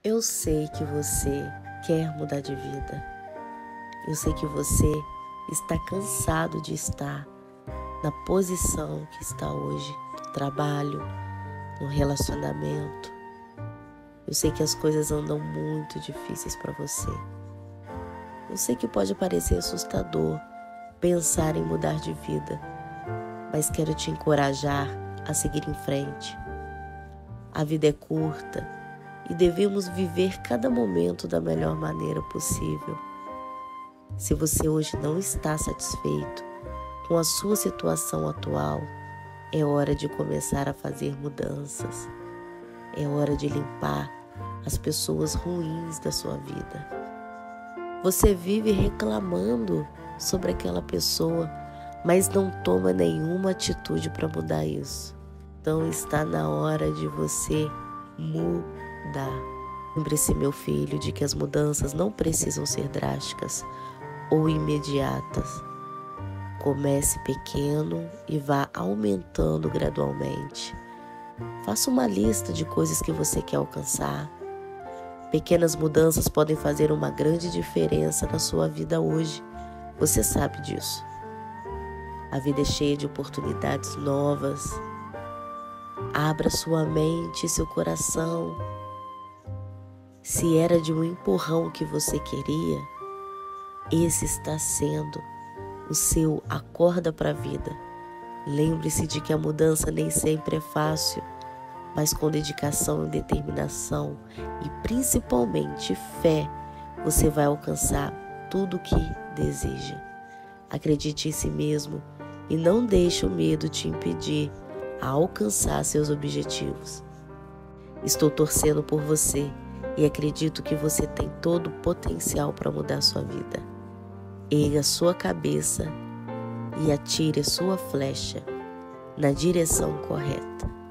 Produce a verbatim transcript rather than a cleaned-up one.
Eu sei que você quer mudar de vida. Eu sei que você está cansado de estar na posição que está hoje, no trabalho, no relacionamento. Eu sei que as coisas andam muito difíceis para você. Eu sei que pode parecer assustador pensar em mudar de vida, mas quero te encorajar a seguir em frente. A vida é curta e devemos viver cada momento da melhor maneira possível. Se você hoje não está satisfeito com a sua situação atual, é hora de começar a fazer mudanças. É hora de limpar as pessoas ruins da sua vida. Você vive reclamando sobre aquela pessoa, mas não toma nenhuma atitude para mudar isso. Então está na hora de você mudar. Lembre-se, meu filho, de que as mudanças não precisam ser drásticas ou imediatas. Comece pequeno e vá aumentando gradualmente. Faça uma lista de coisas que você quer alcançar. Pequenas mudanças podem fazer uma grande diferença na sua vida hoje. Você sabe disso. A vida é cheia de oportunidades novas. Abra sua mente e seu coração. Se era de um empurrão que você queria, esse está sendo o seu acorda para a vida. Lembre-se de que a mudança nem sempre é fácil, mas com dedicação e determinação e principalmente fé, você vai alcançar tudo o que deseja. Acredite em si mesmo e não deixe o medo te impedir a alcançar seus objetivos. Estou torcendo por você e acredito que você tem todo o potencial para mudar sua vida. Erga sua cabeça e atire a sua flecha na direção correta.